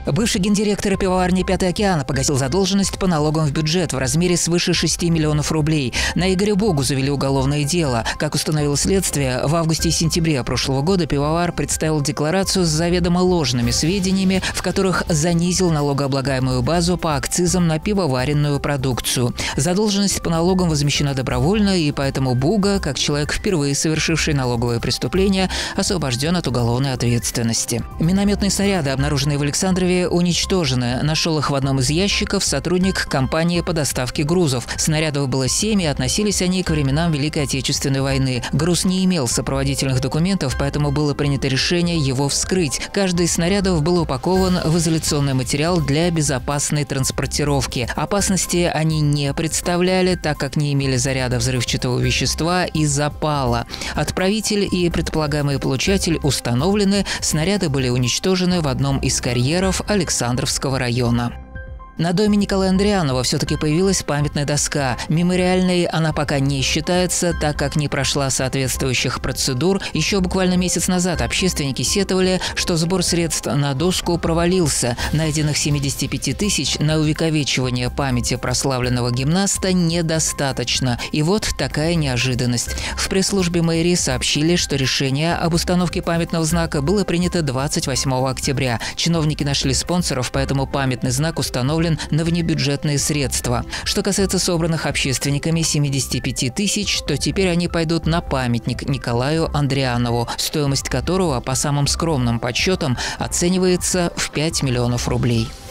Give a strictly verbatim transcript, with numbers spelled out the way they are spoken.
Бывший гендиректор пивоварни «Пятый океан» погасил задолженность по налогам в бюджет в размере свыше шести миллионов рублей. На Игоря Богу завели уголовное дело. Как установило следствие, в августе и сентябре прошлого года пивовар представил декларацию с заведомо ложными сведениями, в которых занизил налогооблагаемую базу по акцизам на пивоваренную продукцию. Задолженность по налогам возмещена добровольно, и поэтому Буга, как человек, впервые совершивший налоговое преступление, освобожден от уголовной ответственности. Минометные снаряды, обнаруженные в Александрове, уничтожены. Нашел их в одном из ящиков сотрудник компании по доставке грузов. Снарядов было семь, и относились они к временам Великой Отечественной войны. Груз не имел сопроводительных документов, поэтому было принято решение его вскрыть. Каждый из снарядов был упакован в изоляционный материал для безопасной транспортировки. Опасности они не представляли, так как не имели заряда взрывчатого вещества и запала. Отправитель и предполагаемый получатель установлены, снаряды были уничтожены в одном из карьеров Александровского района. На доме Николая Андрианова все-таки появилась памятная доска. Мемориальной она пока не считается, так как не прошла соответствующих процедур. Еще буквально месяц назад общественники сетовали, что сбор средств на доску провалился. Найденных семидесяти пяти тысяч на увековечивание памяти прославленного гимнаста недостаточно. И вот такая неожиданность. В пресс-службе мэрии сообщили, что решение об установке памятного знака было принято двадцать восьмого октября. Чиновники нашли спонсоров, поэтому памятный знак установлен на внебюджетные средства. Что касается собранных общественниками семидесяти пяти тысяч, то теперь они пойдут на памятник Николаю Андрианову, стоимость которого, по самым скромным подсчетам, оценивается в пять миллионов рублей.